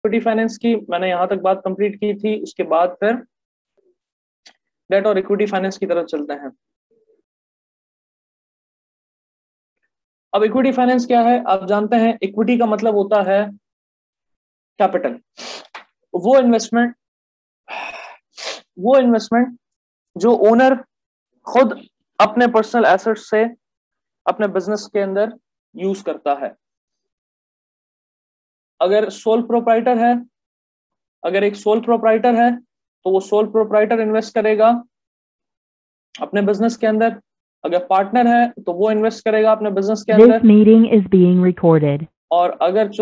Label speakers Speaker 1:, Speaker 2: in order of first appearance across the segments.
Speaker 1: Equity finance की मैंने यहाँ तक बात कंप्लीट की थी। उसके बाद फिर डेट और इक्विटी फाइनेंस की तरफ चलते हैं। अब इक्विटी फाइनेंस क्या है आप जानते हैं। इक्विटी का मतलब होता है कैपिटल, वो इन्वेस्टमेंट जो ओनर खुद अपने पर्सनल एसेट से अपने बिजनेस के अंदर यूज करता है। अगर एक सोल प्रोप्राइटर है तो वो सोल प्रोप्राइटर इन्वेस्ट करेगा अपने बिजनेस के अंदर। अगर पार्टनर है तो वो इन्वेस्ट करेगा अपने बिजनेस के अंदर।
Speaker 2: This meeting is being recorded.
Speaker 1: और अगर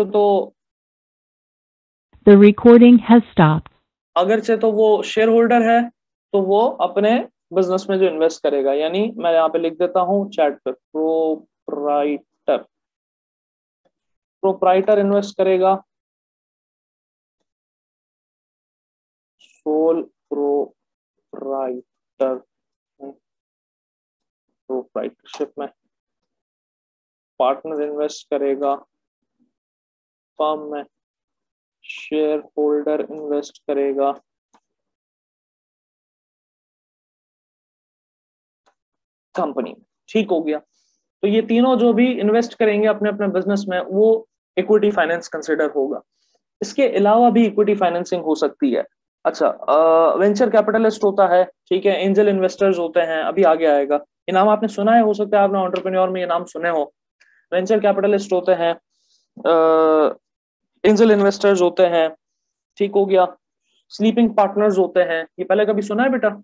Speaker 2: The recording has stopped.
Speaker 1: तो वो शेयर होल्डर है तो वो अपने बिजनेस में जो इन्वेस्ट करेगा, यानी मैं यहाँ पे लिख देता हूँ चैट पे, प्रोप्राइटर इन्वेस्ट करेगा, सोल प्रोप्राइटरशिप में। पार्टनर इन्वेस्ट करेगा फर्म में, शेयर होल्डर इन्वेस्ट करेगा कंपनी में। ठीक हो गया। तो ये तीनों जो भी इन्वेस्ट करेंगे अपने अपने बिजनेस में वो इक्विटी फाइनेंस कंसिडर होगा। इसके अलावा भी इक्विटी फाइनेंसिंग हो सकती है। अच्छा, वेंचर कैपिटलिस्ट होता है, ठीक है, एंजल इन्वेस्टर्स होते हैं, अभी आगे आएगा। ये नाम आपने सुना है, हो सकता है आपने एंटरप्रेन्योर में ये नाम सुने हो। वेंचर कैपिटलिस्ट होते हैं, एंजल इन्वेस्टर्स होते हैं, ठीक हो गया। स्लीपिंग पार्टनर्स होते हैं, ये पहले कभी सुना है बेटा?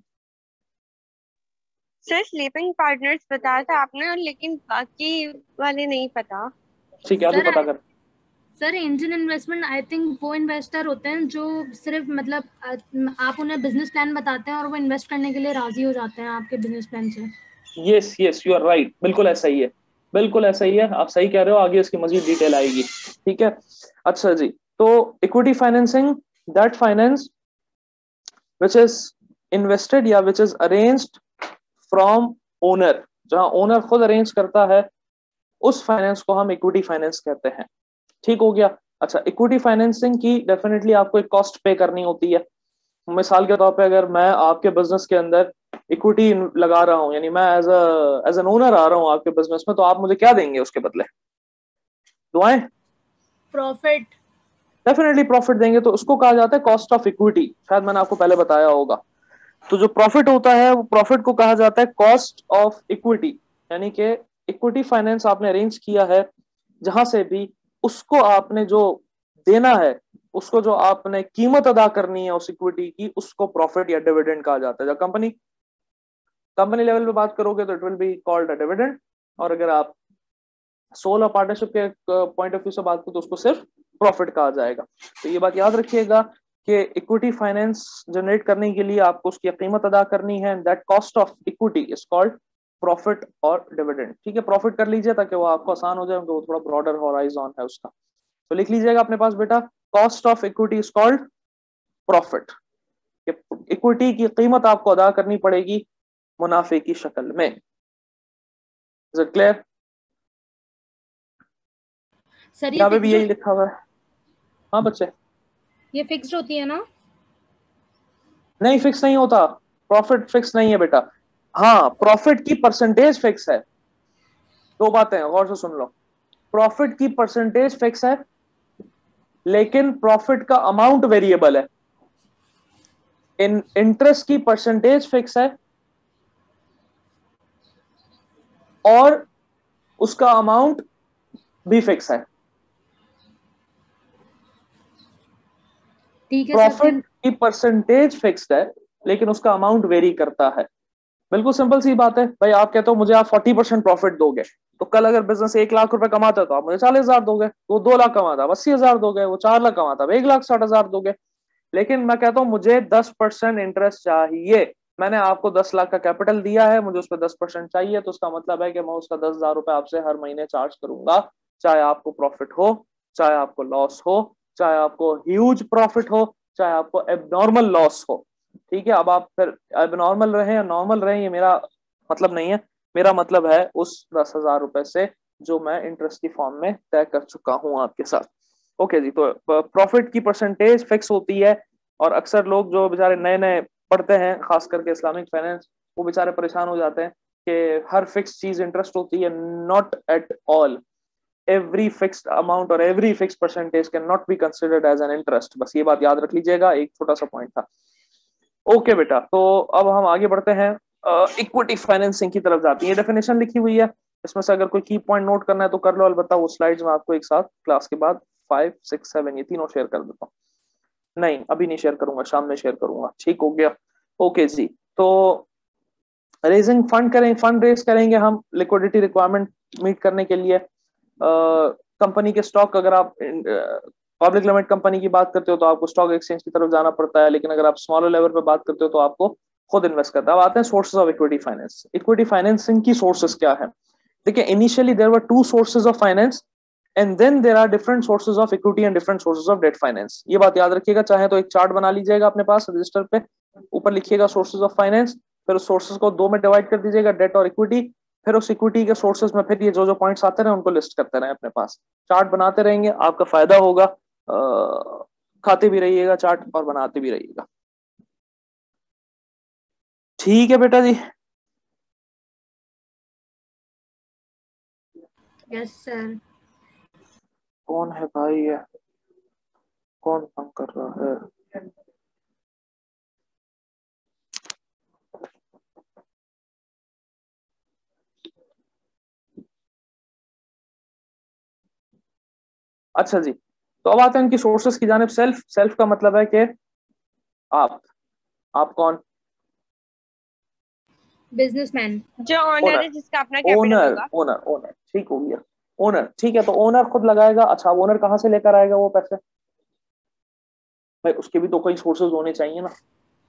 Speaker 3: सर स्लीपिंग पार्टनर्स बताया था आपने, लेकिन बाकी वाले नहीं पता।
Speaker 1: ठीक है, अभी पता कर।
Speaker 4: Sir angel investment I think वो इन्वेस्टर होते हैं जो सिर्फ मतलब आप उन्हें बिजनेस प्लान बताते हैं और वो इन्वेस्ट करने के लिए राजी हो जाते हैं आपके बिजनेस प्लान से।
Speaker 1: यस यू आर राइट, बिल्कुल ऐसा ही है, बिल्कुल ऐसा ही है, आप सही कह रहे हो। आगे इसकी मजीद डिटेल आएगी, ठीक है। अच्छा जी, तो equity financing that finance which is invested या which is arranged from owner, जहां ओनर खुद अरेंज करता है, उस फाइनेंस को हम इक्विटी फाइनेंस कहते हैं। ठीक हो गया। अच्छा, इक्विटी फाइनेंसिंग की डेफिनेटली आपको एक कॉस्ट पे करनी होती है। मिसाल के तौर पे अगर मैं आपके बिजनेस के अंदर इक्विटी लगा रहा हूं, यानी मैं एज एन ओनर आ रहा हूं आपके बिजनेस में, तो आप मुझे क्या देंगे उसके बदले? दुआएं?
Speaker 4: प्रॉफिट।
Speaker 1: डेफिनेटली प्रॉफिट देंगे, तो उसको कहा जाता है कॉस्ट ऑफ इक्विटी। शायद मैंने आपको पहले बताया होगा। तो जो प्रॉफिट होता है वो प्रॉफिट को कहा जाता है कॉस्ट ऑफ इक्विटी, यानी कि इक्विटी फाइनेंस आपने अरेंज किया है, जहां से भी उसको आपने जो देना है, उसको जो आपने कीमत अदा करनी है उस इक्विटी की, उसको प्रॉफिट या डिविडेंड कहा जाता है। जब कंपनी लेवल पे बात करोगे तो it will be called a dividend, और अगर आप सोल और पार्टनरशिप के पॉइंट ऑफ व्यू से बात करो तो उसको सिर्फ प्रॉफिट कहा जाएगा। तो ये बात याद रखिएगा कि इक्विटी फाइनेंस जनरेट करने के लिए आपको उसकी कीमत अदा करनी है, that cost of equity is called profit और डिविडेंड। ठीक है, प्रॉफिट कर लीजिए ताकि वो आपको आसान हो जाए, वो थोड़ा ब्रॉडर हॉराइजन है उसका। तो लिख लीजिएगा अपने पास बेटा, cost of equity is called profit. Equity की कीमत आपको अदा करनी पड़ेगी मुनाफे की शक्ल में। Is it clear?
Speaker 4: सर
Speaker 1: यहाँ पे भी यही लिखा हुआ है। हाँ बच्चे,
Speaker 4: ये फिक्स्ड होती है ना?
Speaker 1: नहीं, फिक्स नहीं होता, प्रॉफिट फिक्स नहीं है बेटा। हाँ, प्रॉफिट की परसेंटेज फिक्स है। दो बातें गौर से सुन लो, प्रॉफिट की परसेंटेज फिक्स है, लेकिन प्रॉफिट का अमाउंट वेरिएबल है। इंटरेस्ट की परसेंटेज फिक्स है और उसका अमाउंट भी फिक्स है।
Speaker 4: ठीक है।
Speaker 1: प्रॉफिट की परसेंटेज फिक्स्ड है, लेकिन उसका अमाउंट वेरी करता है। बिल्कुल सिंपल सी बात है भाई। आप कहते हो मुझे आप 40% प्रॉफिट दोगे, तो कल अगर बिजनेस 1 लाख रुपए कमाता है तो आप मुझे 40,000 दोगे। वो 2 लाख कमाता है 80,000 दोगे। वो 4 लाख कमाता है 1,60,000 दोगे। लेकिन मैं कहता हूं मुझे 10% इंटरेस्ट चाहिए, मैंने आपको 10 लाख का कैपिटल दिया है, मुझे उस पर 10% चाहिए, तो उसका मतलब है कि मैं उसका 10,000 रुपए आपसे हर महीने चार्ज करूंगा, चाहे आपको प्रॉफिट हो, चाहे आपको लॉस हो, चाहे आपको ह्यूज प्रॉफिट हो, चाहे आपको एबनॉर्मल लॉस हो। ठीक है, अब आप फिर एबनॉर्मल रहे या नॉर्मल रहे, ये मेरा मतलब नहीं है। मेरा मतलब है उस 10,000 रुपए से जो मैं इंटरेस्ट की फॉर्म में तय कर चुका हूं आपके साथ। ओके जी, तो प्रॉफिट की परसेंटेज फिक्स होती है, और अक्सर लोग जो बेचारे नए नए पढ़ते हैं, खास करके इस्लामिक फाइनेंस, वो बेचारे परेशान हो जाते हैं कि हर फिक्स चीज इंटरेस्ट होती है। Not at all, every fixed amount और every fix percentage can not be considered as an interest. बस ये बात याद रख लीजिएगा, एक छोटा सा पॉइंट था। ओके बेटा, तो अब हम आगे बढ़ते हैं, इक्विटी फाइनेंसिंग की तरफ जाती है। डेफिनेशन लिखी हुई है, इसमें से अगर कोई की पॉइंट नोट करना है तो कर लो, अलबत्ता वो स्लाइड्स में आपको एक साथ क्लास के बाद 5, 6, 7 ये तीनों शेयर कर देता हूँ। नहीं, अभी नहीं शेयर करूंगा, शाम में शेयर करूंगा। ठीक हो गया। ओके जी, तो रेजिंग फंड करें, फंड रेज करेंगे हम लिक्विडिटी रिक्वायरमेंट मीट करने के लिए। कंपनी के स्टॉक, अगर आप पब्लिक लिमिटेड कंपनी की बात करते हो तो आपको स्टॉक एक्सचेंज की तरफ जाना पड़ता है, लेकिन अगर आप स्मॉलर लेवल पे बात करते हो तो आपको खुद इन्वेस्ट करता है। अब आते हैं sources of equity finance. Equity financing की सोर्सेज क्या है? देखिए, initially there were 2 sources of finance, and then there are different sources of equity and different sources of debt finance. ये बात याद रखिएगा, चाहे तो एक चार्ट बना लीजिएगा अपने पास रजिस्टर पे, ऊपर लिखिएगा सोर्सेज ऑफ फाइनेंस, फिर उस सोर्सेज को 2 में डिवाइड कर दीजिएगा, डेट और इक्विटी। फिर उस इक्विटी के सोर्सेज में फिर ये जो जो पॉइंट्स आते रहे उनको लिस्ट करते रहे अपने पास। चार्ट बनाते रहेंगे, आपका फायदा होगा, खाते भी रहिएगा चार्ट और बनाते भी रहिएगा। ठीक है बेटा जी।
Speaker 4: Yes sir.
Speaker 1: कौन है भाई ये? कौन तंग कर रहा है? अच्छा जी, तो अब आते हैं उनकी सोर्सेस की जानिब। सेल्फ, सेल्फ का मतलब है कि आप कौन?
Speaker 4: बिजनेसमैन।
Speaker 3: जो ऑनर
Speaker 1: ओनर,
Speaker 3: है, जिसका अपना कैपिटल
Speaker 1: ओनर,
Speaker 3: होगा।
Speaker 1: ओनर, ओनर, ठीक हो गया। ओनर, ठीक है, तो ओनर खुद लगाएगा। अच्छा, ओनर कहाँ से लेकर आएगा वो पैसे? भाई उसके भी तो कोई सोर्सेज होने चाहिए ना।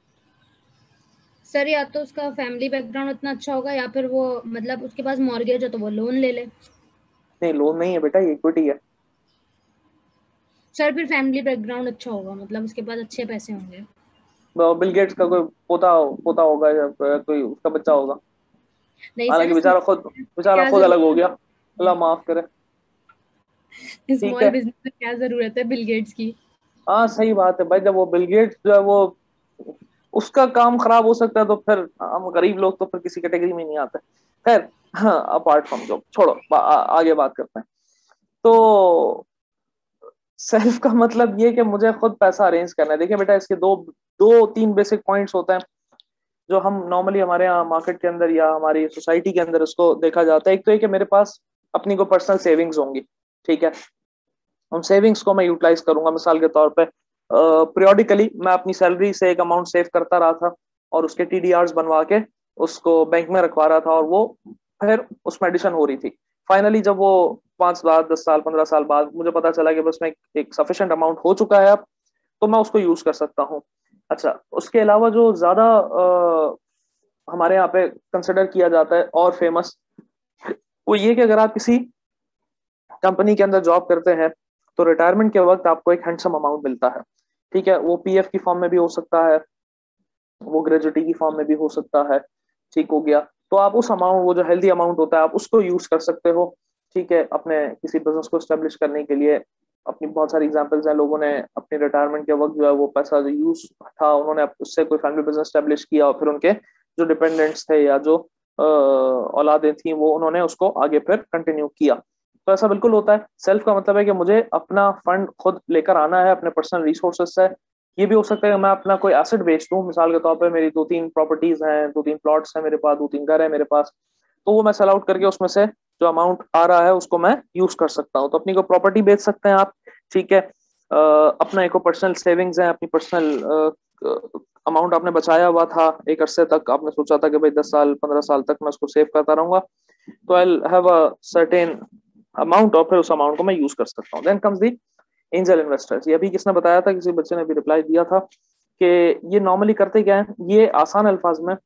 Speaker 4: सर या तो उसका फैमिली बैकग्राउंड इतना अच्छा होगा, या फिर वो मतलब उसके पास मॉर्गेज है तो वो लोन ले ले।
Speaker 1: नहीं, लोन नहीं है बेटा, ये इक्विटी है।
Speaker 4: सर फिर फैमिली बैकग्राउंड अच्छा होगा, मतलब उसके पास अच्छे पैसे होंगे।
Speaker 1: बिल गेट्स का कोई पोता पोता होगा, या कोई उसका बच्चा होगा।
Speaker 4: नहीं
Speaker 1: हालांकि
Speaker 4: सर,
Speaker 1: बेचारा
Speaker 4: क्या
Speaker 1: खुद अलग हो
Speaker 4: जरूरत
Speaker 1: गया, अल्लाह माफ करे।
Speaker 4: है
Speaker 1: ठीक
Speaker 4: स्मॉल
Speaker 1: है,
Speaker 4: बिजनेस में, क्या जरूरत है बिल गेट्स की।
Speaker 1: हाँ सही बात है भाई, जब वो बिल गेट्स जो है वो उसका काम खराब हो सकता है, तो फिर हम गरीब लोग तो फिर किसी कैटेगरी में नहीं आते। खैर, हाँ, अपार्ट फ्रॉम जॉब छोड़ो, आगे बात करते हैं। तो सेल्फ का मतलब ये कि मुझे खुद पैसा अरेंज करना है। देखिए बेटा, इसके दो दो तीन बेसिक पॉइंट्स होते हैं जो हम नॉर्मली हमारे यहाँ मार्केट के अंदर या हमारी सोसाइटी के अंदर उसको देखा जाता है। एक तो ये कि मेरे पास अपनी को पर्सनल सेविंग्स होंगी, ठीक है। उन सेविंग्स को मैं यूटिलाइज करूंगा। मिसाल के तौर पे पीरियोडिकली मैं अपनी सैलरी से एक अमाउंट सेव करता रहा था, और उसके टीडीआरस बनवा के उसको बैंक में रखवा रहा था, और वो फिर उसमें एडिशन हो रही थी। फाइनली जब वो 5 साल, 10 साल, 15 साल बाद मुझे पता चला कि बस में एक सफिशिएंट अमाउंट हो चुका है अब, तो मैं उसको यूज कर सकता हूँ। अच्छा, उसके अलावा जो ज्यादा हमारे यहाँ पे कंसिडर किया जाता है और फेमस, वो ये कि अगर आप किसी कंपनी के अंदर जॉब करते हैं तो रिटायरमेंट के वक्त आपको एक हैंडसम अमाउंट मिलता है, ठीक है। वो पीएफ की फॉर्म में भी हो सकता है, वो ग्रेजुटी की फॉर्म में भी हो सकता है, ठीक हो गया। तो आप उस अमाउंट, वो जो हेल्दी अमाउंट होता है, आप उसको यूज कर सकते हो, ठीक है, अपने किसी बिजनेस को स्टेब्लिश करने के लिए। अपनी बहुत सारी एग्जांपल्स हैं, लोगों ने अपने रिटायरमेंट के वक्त जो है वो पैसा जो यूज था, उन्होंने उससे कोई फैमिली बिजनेस स्टेब्लिश किया, और फिर उनके जो डिपेंडेंट्स थे या जो औलादें थी, वो उन्होंने उसको आगे फिर कंटिन्यू किया। तो ऐसा बिल्कुल होता है। सेल्फ का मतलब है कि मुझे अपना फंड खुद लेकर आना है, अपने पर्सनल रिसोर्सेज से। ये भी हो सकता है कि मैं अपना कोई एसेट बेच दूं। मिसाल के तौर पे मेरी 2-3 प्रॉपर्टीज हैं, 2-3 प्लॉट्स हैं मेरे पास, 2-3 घर है मेरे पास, तो वो मैं सेल आउट करके उसमें से जो अमाउंट आ रहा है उसको मैं यूज कर सकता हूँ। तो अपनी को प्रॉपर्टी बेच सकते हैं आप, ठीक है। अपना एक पर्सनल सेविंग्स है, अपनी पर्सनल अमाउंट आपने बचाया हुआ था एक अरसे तक, आपने सोचा था कि भाई 10 साल 15 साल तक मैं उसको सेव करता रहूंगा, तो I have a certain amount, और फिर उस अमाउंट को मैं यूज कर सकता हूँ। Then comes the angel investors. ये अभी किसने बताया था? किसी बच्चे ने भी रिप्लाई दिया था कि ये नॉर्मली करते क्या है। ये आसान अल्फाज में,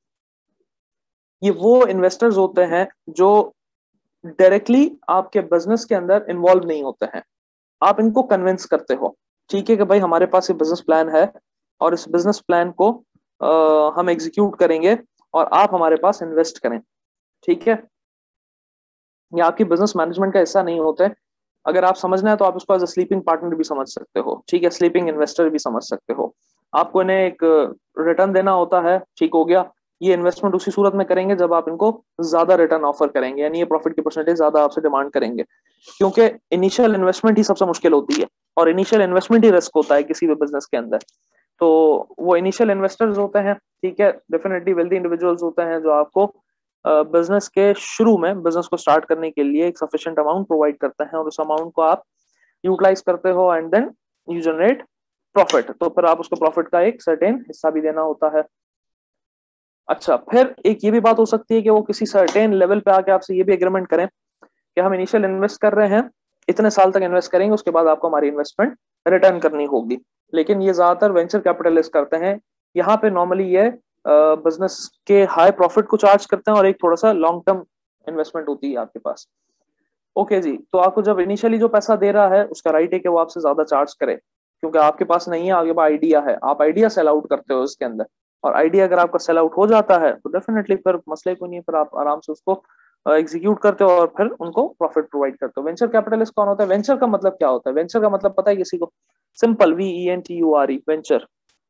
Speaker 1: ये वो इन्वेस्टर्स होते हैं जो डायरेक्टली आपके बिजनेस के अंदर इन्वॉल्व नहीं होते हैं। आप इनको कन्विंस करते हो, ठीक है, कि भाई हमारे पास ये बिजनेस प्लान है, और इस बिजनेस प्लान को हम एग्जीक्यूट करेंगे, और आप हमारे पास इन्वेस्ट करें, ठीक है। ये आपकी बिजनेस मैनेजमेंट का हिस्सा नहीं होते, अगर आप समझना है तो आप उसको एज अ स्लीपिंग पार्टनर भी समझ सकते हो, ठीक है, स्लीपिंग इन्वेस्टर भी समझ सकते हो। आपको इन्हें एक रिटर्न देना होता है, ठीक हो गया। ये इन्वेस्टमेंट उसी सूरत में करेंगे जब आप इनको ज्यादा रिटर्न ऑफर करेंगे, यानी ये प्रॉफिट की परसेंटेज ज्यादा आपसे डिमांड करेंगे, क्योंकि इनिशियल इन्वेस्टमेंट ही सबसे मुश्किल होती है और इनिशियल इन्वेस्टमेंट ही रिस्क होता है किसी भी बिजनेस के अंदर। तो वो इनिशियल इन्वेस्टर्स होते हैं, ठीक है, डेफिनेटली वेल्दी इंडिविजुअल्स होते हैं जो आपको बिजनेस के शुरू में बिजनेस को स्टार्ट करने के लिए एक सफिशिएंट अमाउंट प्रोवाइड करते हैं और उस अमाउंट को आप यूटिलाइज करते हो and then you generate profit. तो फिर आप उसको प्रॉफिट का एक सर्टेन हिस्सा भी देना होता है। अच्छा, फिर एक ये भी बात हो सकती है कि वो किसी सर्टेन लेवल पे आके आपसे ये भी एग्रीमेंट करें कि हम इनिशियल इन्वेस्ट कर रहे हैं, इतने साल तक इन्वेस्ट करेंगे, उसके बाद आपको हमारी इन्वेस्टमेंट रिटर्न करनी होगी। लेकिन ये ज्यादातर वेंचर कैपिटलिस्ट करते हैं। यहाँ पे नॉर्मली ये बिजनेस के हाई प्रॉफिट को चार्ज करते हैं और एक थोड़ा सा लॉन्ग टर्म इन्वेस्टमेंट होती है आपके पास। ओके जी, तो आपको जब इनिशियली जो पैसा दे रहा है उसका राइट है कि वो आपसे ज्यादा चार्ज करे, क्योंकि आपके पास नहीं है, आपके पास आइडिया है, आप आइडिया सेल आउट करते हो इसके अंदर। और आइडिया अगर आपका सेल आउट हो जाता है तो डेफिनेटली फिर मसले को नहीं, फिर आप आराम से उसको एग्जीक्यूट करते हो और फिर उनको प्रॉफिट प्रोवाइड करते हो। वेंचर कैपिटलिस्ट कौन होता है? वेंचर का मतलब क्या होता है? वेंचर का मतलब पता है किसी को? Simple, VENTURE, venture.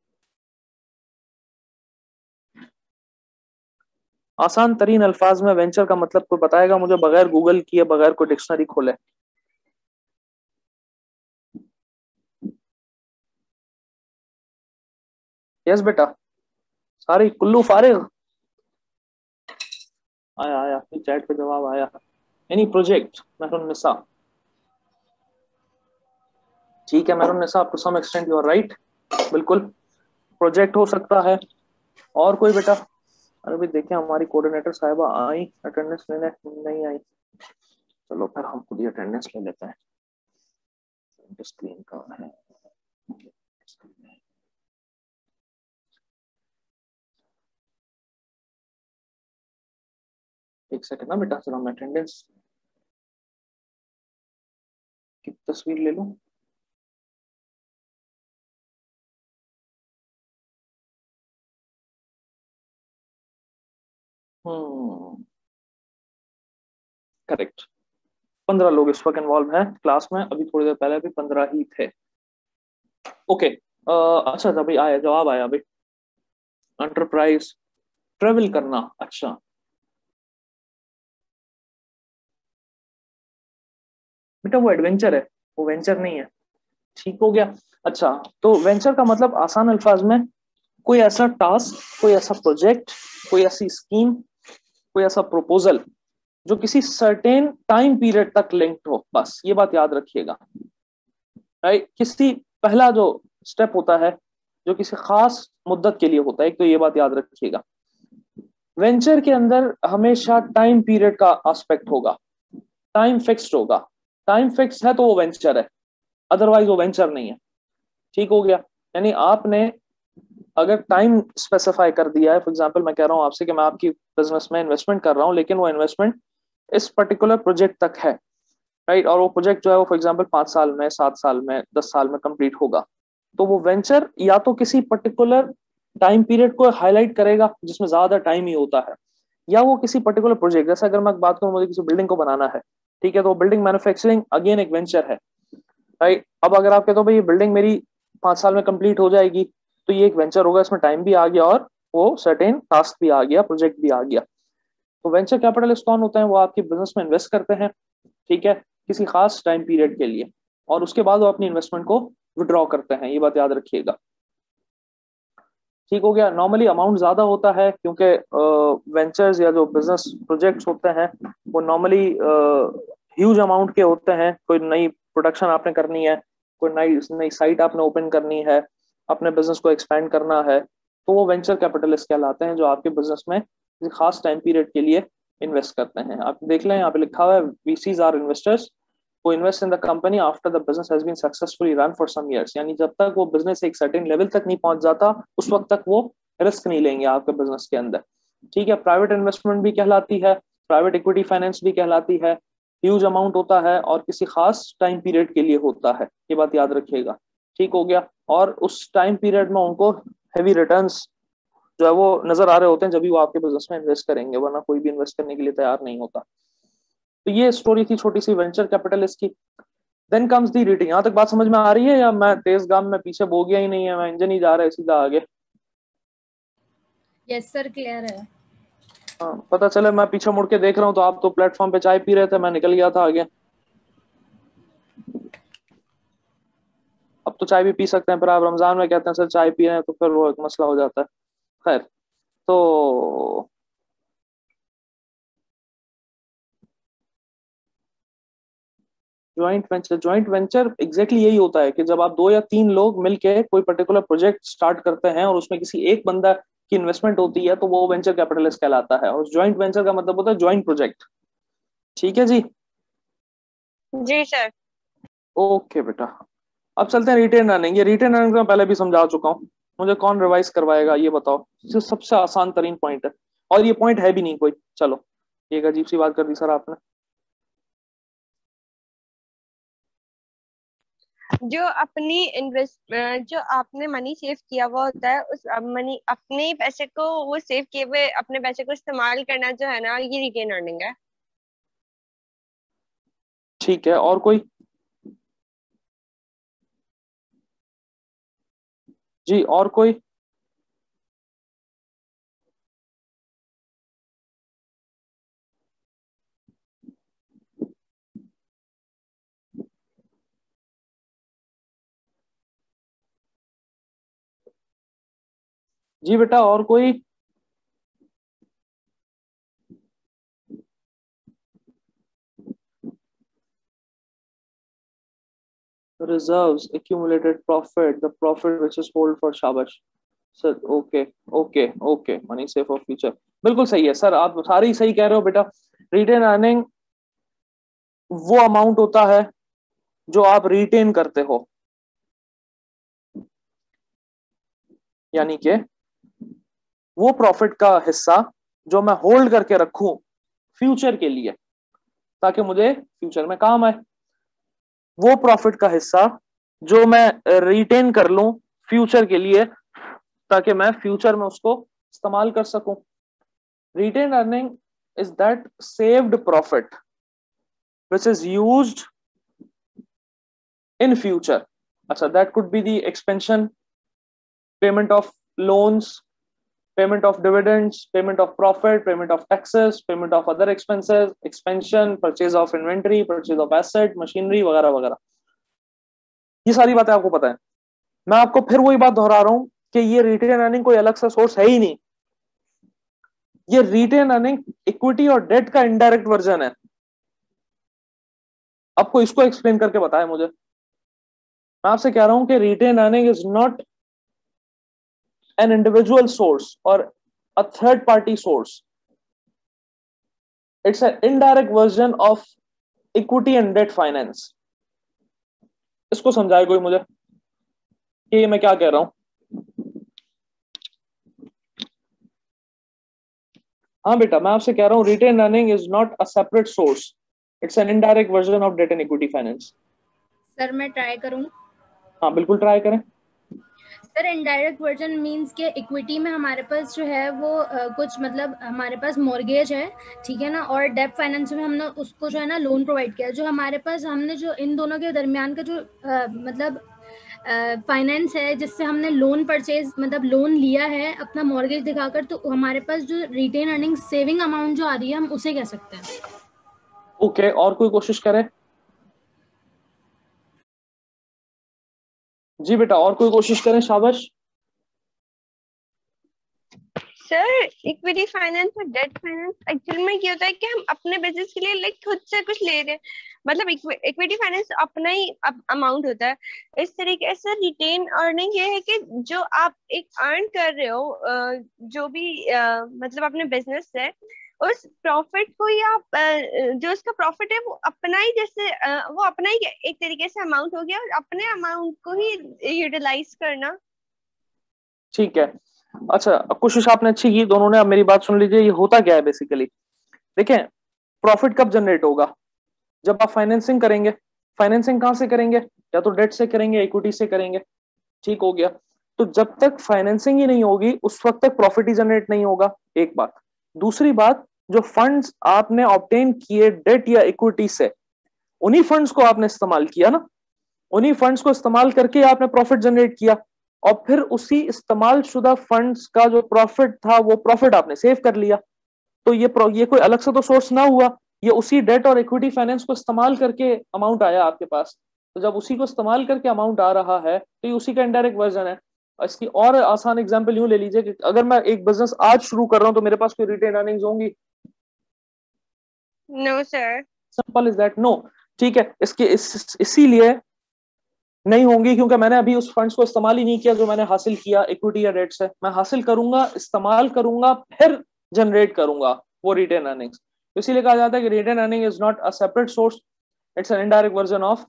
Speaker 1: आसान तरीन अल्फाज में वेंचर का मतलब कोई बताएगा मुझे, बगैर गूगल किए, बगैर कोई डिक्शनरी खोले? यस बेटा, सारी कुल्लू फारिग। आया आया, चैट पे जवाब आया। Any project Mehrun Nisa? ठीक है Mehrun Nisa, to some extent you are right, बिल्कुल प्रोजेक्ट हो सकता है। और कोई बेटा? अरे भी देखें, हमारी कोऑर्डिनेटर साहिबा आई अटेंडेंस लेने, नहीं आई। चलो फिर हम खुद ही अटेंडेंस ले लेते हैं। स्क्रीन कहाँ है? एक सेकंड ना बेटा, चलो मैं अटेंडेंस की तस्वीर ले लूं। करेक्ट, 15 लोग इस वक्त इन्वॉल्व हैं क्लास में, अभी थोड़ी देर पहले भी 15 ही थे। ओके, अच्छा था भाई, आया जवाब आया भाई। एंटरप्राइज, ट्रेवल करना, अच्छा बेटा वो एडवेंचर है, वो वेंचर नहीं है, ठीक हो गया। अच्छा, तो वेंचर का मतलब आसान अल्फाज में कोई ऐसा टास्क, कोई ऐसा प्रोजेक्ट, कोई ऐसी स्कीम, कोई ऐसा प्रपोजल जो किसी सर्टेन टाइम पीरियड तक लिंक्ड हो, बस ये बात याद रखिएगा। राइट, किसी पहला जो स्टेप होता है जो किसी खास मुद्दत के लिए होता है, एक तो ये बात याद रखिएगा। वेंचर के अंदर हमेशा टाइम पीरियड का एस्पेक्ट होगा, टाइम फिक्स्ड होगा। टाइम फिक्स है तो वो वेंचर है, अदरवाइज वो वेंचर नहीं है, ठीक हो गया। यानी आपने अगर टाइम स्पेसिफाई कर दिया है, फॉर एग्जांपल मैं कह रहा हूं आपसे कि मैं आपकी बिजनेस में इन्वेस्टमेंट कर रहा हूं, लेकिन वो इन्वेस्टमेंट इस पर्टिकुलर प्रोजेक्ट तक है, राइट, और वो प्रोजेक्ट जो है वो फॉर एग्जांपल 5 साल में, 7 साल में, 10 साल में कंप्लीट होगा, तो वो वेंचर या तो किसी पर्टिकुलर टाइम पीरियड को हाईलाइट करेगा जिसमें ज्यादा टाइम ही होता है, या वो किसी पर्टिकुलर प्रोजेक्ट, जैसे अगर मैं बात करूं मुझे किसी बिल्डिंग को बनाना है, ठीक है, तो बिल्डिंग मैन्युफैक्चरिंग अगेन एक वेंचर है, राइट। अब अगर आप कहते हो भाई ये बिल्डिंग मेरी 5 साल में कंप्लीट हो जाएगी, तो ये एक वेंचर होगा, इसमें टाइम भी आ गया और वो सर्टेन टास्क भी आ गया, प्रोजेक्ट भी आ गया। तो वेंचर कैपिटलिस्ट कौन होते हैं? वो आपकी बिजनेस में इन्वेस्ट करते हैं, ठीक है, किसी खास टाइम पीरियड के लिए, और उसके बाद वो अपनी इन्वेस्टमेंट को विड्रॉ करते हैं, ये बात याद रखिएगा, ठीक हो गया। नॉर्मली अमाउंट ज्यादा होता है क्योंकि वेंचर्स या जो बिजनेस प्रोजेक्ट्स होते हैं वो नॉर्मली ह्यूज अमाउंट के होते हैं। कोई नई प्रोडक्शन आपने करनी है, कोई नई नई साइट आपने ओपन करनी है, अपने बिजनेस को एक्सपेंड करना है, तो वो वेंचर कैपिटलिस्ट कहलाते हैं जो आपके बिजनेस में किसी खास टाइम पीरियड के लिए इन्वेस्ट करते हैं। आप देख लें, यहाँ पे लिखा हुआ है VCs are investors who invest in the company after the business has been successfully run for some years। यानी जब तक वो बिजनेस एक सर्टेन लेवल तक नहीं पहुंच जाता उस वक्त तक वो रिस्क नहीं लेंगे आपके बिजनेस के अंदर, ठीक है। प्राइवेट इन्वेस्टमेंट भी कहलाती है, प्राइवेट इक्विटी फाइनेंस भी कहलाती है, ह्यूज अमाउंट होता है और किसी खास टाइम पीरियड के लिए होता है, ये बात याद रखिएगा, ठीक हो गया। और उस टाइम पीरियड में उनको हैवी रिटर्न्स जो है वो नजर आ रहे होते हैं जब भी वो आपके बिजनेस में इन्वेस्ट करेंगे, वरना कोई भी इन्वेस्ट करने के लिए तैयार नहीं होता। तो ये स्टोरी थी छोटी सी वेंचर कैपिटलिस्ट की। Then comes the reading. यहाँ तक बात समझ में आ रही है या मैं तेज गाम में पीछे बो गया ही नहीं है, मैं इंजन ही जा रहा है सीधा आगे?
Speaker 4: यस सर, क्लियर है।
Speaker 1: हाँ, पता चले मैं पीछे मुड़ के देख रहा हूँ तो आप तो प्लेटफॉर्म पे चाय पी रहे थे, मैं निकल गया था आगे। अब तो चाय भी पी सकते हैं, पर आप रमजान में कहते हैं सर चाय पी रहे हैं, तो फिर वो एक मसला हो जाता है। खैर, तो ज्वाइंट वेंचर एग्जैक्टली यही होता है कि जब आप 2 या 3 लोग मिलके कोई पर्टिकुलर प्रोजेक्ट स्टार्ट करते हैं और उसमें किसी एक बंदा की इन्वेस्टमेंट होती है, तो वो वेंचर कैपिटलिस्ट कहलाता है। और ज्वाइंट वेंचर का मतलब होता है ज्वाइंट प्रोजेक्ट। ठीक है जी?
Speaker 3: जी सर।
Speaker 1: ओके बेटा, अब चलते हैं रिटेन अर्निंग। ये रिटेन अर्निंग मैं पहले भी समझा चुका हूँ, मुझे कौन रिवाइज करवाएगा ये बताओ। ये सबसे आसान तरीन पॉइंट है, और ये पॉइंट है भी नहीं कोई। चलो, एक अजीब सी बात कर दी सर आपने।
Speaker 3: जो अपनी इन्वेस्ट जो आपने मनी सेव किया हुआ होता है, उस मनी अपने ही पैसे को, वो सेव किए हुए अपने पैसे को इस्तेमाल करना जो है ना, ये रिटेन अर्निंग है।
Speaker 1: ठीक है, और कोई? जी, और कोई? जी बेटा, और कोई? reserves, accumulated profit, the profit which is hold for शाबाश sir. Okay okay okay, money save for future, बिल्कुल सही है सर, आप सारे ही सही कह रहे हो बेटा। रिटेन अर्निंग वो अमाउंट होता है जो आप रिटेन करते हो, यानी कि वो प्रॉफिट का हिस्सा जो मैं होल्ड करके रखूं फ्यूचर के लिए, ताकि मुझे फ्यूचर में काम आए। वो प्रॉफिट का हिस्सा जो मैं रिटेन कर लूं फ्यूचर के लिए, ताकि मैं फ्यूचर में उसको इस्तेमाल कर सकूं। Retain earning is that saved profit which is used in future. अच्छा, that could be the expansion, payment of loans, payment of dividends, payment of profit, payment of taxes, payment of other expenses, expansion, purchase of inventory, purchase of asset, machinery वगैरह वगैरह। ये सारी बातें आपको पता है। मैं आपको फिर वही बात दोहरा रहा हूं कि ये रिटेन अर्निंग कोई अलग सा सोर्स है ही नहीं। ये रिटेन अर्निंग इक्विटी और डेट का इनडायरेक्ट वर्जन है। आपको इसको एक्सप्लेन करके बताया मुझे। मैं आपसे कह रहा हूं कि retain earning is not an individual source और a third party source, it's an indirect version of equity and debt finance. इसको समझाए कोई मुझे कि ये मैं क्या कह रहा हूं? हाँ बेटा, मैं आपसे कह रहा हूं retain earning is not a separate source, it's an indirect version of debt and equity finance.
Speaker 4: Sir मैं ट्राई करूं?
Speaker 1: हाँ बिल्कुल, ट्राई करें।
Speaker 4: सर इनडायरेक्ट वर्जन मींस के इक्विटी में हमारे पास जो है वो कुछ मतलब हमारे पास मॉर्गेज है, ठीक है ना, और डेब्ट फाइनेंस में हमने उसको जो है ना लोन प्रोवाइड किया। जो हमारे पास हमने जो इन दोनों के दरमियान का जो मतलब फाइनेंस है जिससे हमने लोन परचेज मतलब लोन लिया है अपना मॉर्गेज दिखाकर, तो हमारे पास जो रिटेन अर्निंग सेविंग अमाउंट जो आ रही है हम उसे कह सकते हैं।
Speaker 1: ओके, और कोई कोशिश करे? जी बेटा, और कोई कोशिश करें, शाबाश।
Speaker 3: सर इक्विटी फाइनेंस और डेट फाइनेंस एक्चुअल में ये होता है कि हम अपने बिजनेस के लिए लाइक खुद से कुछ ले रहे हैं। मतलब इक्विटी फाइनेंस अपना ही अमाउंट होता है। इस तरीके से रिटेन अर्निंग ये है कि जो आप एक अर्न कर रहे हो, जो भी मतलब अपने बिजनेस से, उस प्रॉफिट को ही आप जो उसका प्रॉफिट है वो अपना ही, जैसे वो अपना ही एक तरीके से अमाउंट हो गया, और अपने अमाउंट को ही यूटिलाइज करना।
Speaker 1: ठीक है, अच्छा, कोशिश आपने अच्छी की दोनों ने। अब मेरी बात सुन लीजिए, ये होता क्या है बेसिकली। देखें, प्रॉफिट कब जनरेट होगा? जब आप फाइनेंसिंग करेंगे। फाइनेंसिंग कहां से करेंगे? या तो डेट से करेंगे, इक्विटी से करेंगे। ठीक हो गया। तो जब तक फाइनेंसिंग ही नहीं होगी उस वक्त तक प्रॉफिट ही जनरेट नहीं होगा, एक बात। दूसरी बात, जो फंड्स आपने ऑब्टेन किए डेट या इक्विटी से, उन्हीं फंड्स को आपने इस्तेमाल किया ना, उन्हीं फंड्स को इस्तेमाल करके आपने प्रॉफिट जनरेट किया, और फिर उसी इस्तेमाल शुदा फंड्स का जो प्रॉफिट था वो प्रॉफिट आपने सेव कर लिया। तो ये कोई अलग से तो सोर्स ना हुआ, ये उसी डेट और इक्विटी फाइनेंस को इस्तेमाल करके अमाउंट आया आपके पास। तो जब उसी को इस्तेमाल करके अमाउंट आ रहा है तो ये उसी का इनडायरेक्ट वर्जन है। इसकी और आसान एग्जांपल यूं ले लीजिए कि अगर मैं एक बिजनेस आज शुरू कर रहा हूं तो मेरे पास कोई रिटेन अर्निंग्स होंगी?
Speaker 3: No sir.
Speaker 1: Simple is that, no. ठीक है, इसीलिए नहीं होंगी क्योंकि मैंने अभी उस फंड्स को इस्तेमाल ही नहीं किया जो मैंने हासिल किया इक्विटी या डेट से। मैं हासिल करूंगा, इस्तेमाल करूंगा, फिर जनरेट करूंगा वो रिटेन अर्निंग्स। तो इसीलिए कहा जाता है कि retain earning is not a separate source, it's an indirect version of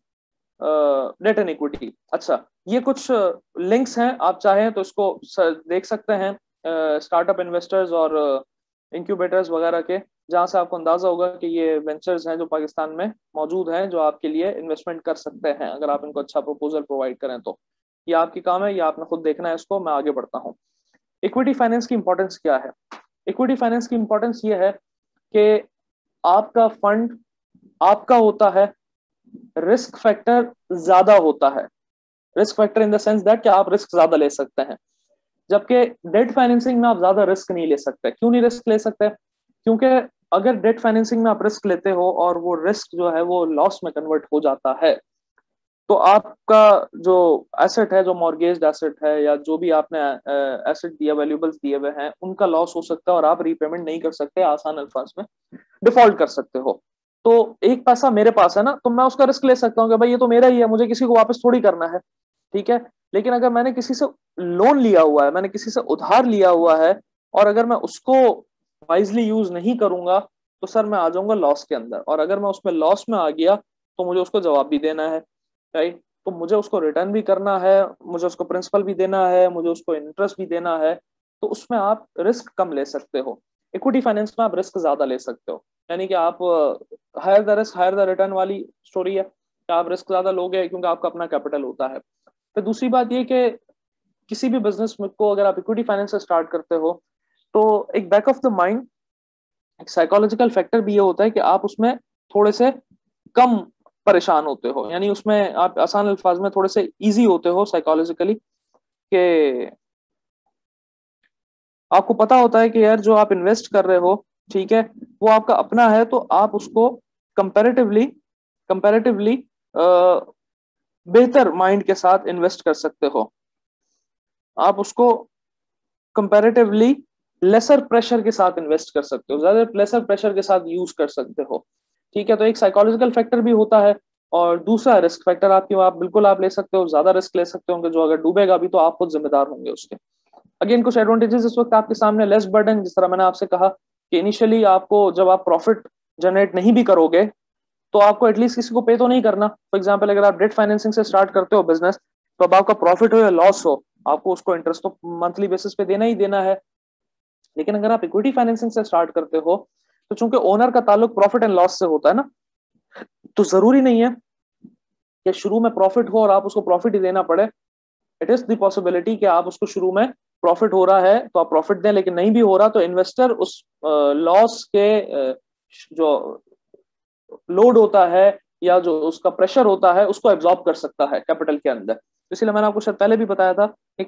Speaker 1: debt and equity. अच्छा, ये कुछ लिंक्स हैं, आप चाहें तो इसको देख सकते हैं स्टार्टअप इन्वेस्टर्स और इंक्यूबेटर्स वगैरह के, जहां से आपको अंदाजा होगा कि ये वेंचर्स हैं जो पाकिस्तान में मौजूद हैं, जो आपके लिए इन्वेस्टमेंट कर सकते हैं अगर आप इनको अच्छा प्रपोजल प्रोवाइड करें तो। ये आपकी काम है, ये आपने खुद देखना है इसको। मैं आगे बढ़ता हूँ। इक्विटी फाइनेंस की इंपॉर्टेंस क्या है? इक्विटी फाइनेंस की इंपॉर्टेंस ये है कि आपका फंड आपका होता है, रिस्क फैक्टर ज्यादा होता है। Risk factor in the sense that कि आप रिस्क ज्यादा ले सकते हैं, जबकि डेट फाइनेंसिंग में आप ज्यादा रिस्क नहीं ले सकते। क्यों नहीं रिस्क ले सकते? क्योंकि अगर डेट फाइनेंसिंग में आप रिस्क लेते हो और वो रिस्क जो है वो लॉस में कन्वर्ट हो जाता है, तो आपका जो एसेट है, जो मॉर्गेज्ड एसेट है या जो भी आपने एसेट दिया, वैल्यूएबल्स दिए हुए हैं, उनका लॉस हो सकता है और आप रीपेमेंट नहीं कर सकते, आसान अल्फाज में डिफॉल्ट कर सकते हो। तो एक पैसा मेरे पास है ना, तो मैं उसका रिस्क ले सकता हूँ कि भाई ये तो मेरा ही है, मुझे किसी को वापस थोड़ी करना है। ठीक है, लेकिन अगर मैंने किसी से लोन लिया हुआ है, मैंने किसी से उधार लिया हुआ है, और अगर मैं उसको वाइजली यूज नहीं करूंगा तो सर मैं आ जाऊंगा लॉस के अंदर, और अगर मैं उसमें लॉस में आ गया तो मुझे उसको जवाब भी देना है, राइट? तो मुझे उसको रिटर्न भी करना है, मुझे उसको प्रिंसिपल भी देना है, मुझे उसको इंटरेस्ट भी देना है। तो उसमें आप रिस्क कम ले सकते हो। इक्विटी फाइनेंस में आप रिस्क ज्यादा ले सकते हो, यानी कि आप higher the risk higher the return वाली स्टोरी है कि आप रिस्क ज्यादा लोगे क्योंकि आपका अपना कैपिटल होता है। फिर दूसरी बात ये कि किसी भी बिजनेस को अगर आप इक्विटी फाइनेंस से स्टार्ट करते हो तो एक बैक ऑफ द माइंड एक साइकोलॉजिकल फैक्टर भी ये होता है कि आप उसमें थोड़े से कम परेशान होते हो, यानी उसमें आप आसान अल्फाज में थोड़े से इजी होते हो साइकोलॉजिकली, कि आपको पता होता है कि यार जो आप इन्वेस्ट कर रहे हो, ठीक है, वो आपका अपना है, तो आप उसको कंपैरेटिवली कंपैरेटिवली बेहतर माइंड के साथ इन्वेस्ट कर सकते हो। आप उसको कंपैरेटिवली लेसर प्रेशर के साथ इन्वेस्ट कर सकते हो, ज्यादा लेसर प्रेशर के साथ यूज कर सकते हो। ठीक है, तो एक साइकोलॉजिकल फैक्टर भी होता है, और दूसरा रिस्क फैक्टर आपकी आप बिल्कुल आप ले सकते हो, ज्यादा रिस्क ले सकते हो, जो अगर डूबेगा भी तो आप खुद जिम्मेदार होंगे उसके। अगेन कुछ एडवांटेजेस इस वक्त आपके सामने, लेस बर्डन, जिस तरह मैंने आपसे कहा कि इनिशियली आपको जब आप प्रॉफिट जनरेट नहीं भी करोगे तो आपको एटलीस्ट किसी को पे तो नहीं करना। फॉर एग्जाम्पल, अगर आप डेट फाइनेंसिंग से स्टार्ट करते हो बिजनेस, तो अब आपका प्रॉफिट हो या लॉस हो, आपको उसको इंटरेस्ट तो मंथली बेसिस पे देना ही देना है। लेकिन अगर आप इक्विटी फाइनेंसिंग से स्टार्ट करते हो तो चूंकि ओनर का ताल्लुक प्रॉफिट एंड लॉस से होता है ना, तो जरूरी नहीं है कि शुरू में प्रॉफिट हो और आप उसको प्रॉफिट ही देना पड़े। इट इज द पॉसिबिलिटी कि आप उसको शुरू में प्रॉफिट हो रहा है तो आप प्रॉफिट दें, लेकिन नहीं भी हो रहा तो इन्वेस्टर उस लॉस के जो लोड होता है या जो उसका प्रेशर होता है उसको एब्जॉर्ब कर सकता है कैपिटल के अंदर। इसलिए मैंने आपको शायद पहले भी बताया था कि